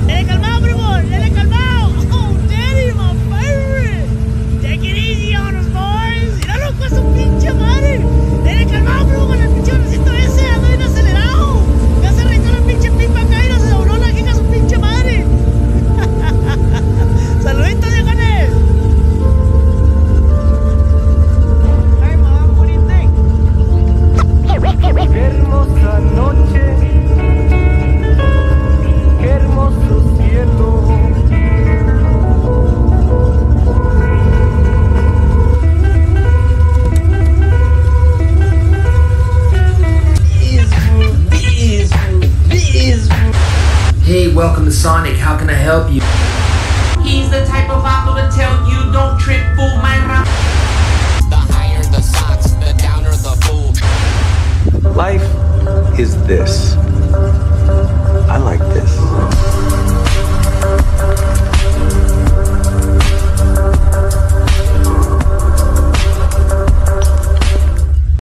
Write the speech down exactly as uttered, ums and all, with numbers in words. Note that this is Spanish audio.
Dele calmado, primo. Dele calmado. Oh, Daddy, my favorite. Take it easy on us, boys. Míralo con su pinche madre. Dele calmado, primo, con el pinche bracito ese. Ando bien acelerado. Ya se arrancó la pinche pipa acá y no se dobló la jica su pinche madre. Saluditos, viejones. Hey, mom, what do you think? Qué hermosa noche. Qué hermoso cielo. Hey, welcome to Sonic. How can I help you? He's the type of vato to tell you don't trip, fool my rap. The higher the socks, the downer the fool. Life is this. I like this.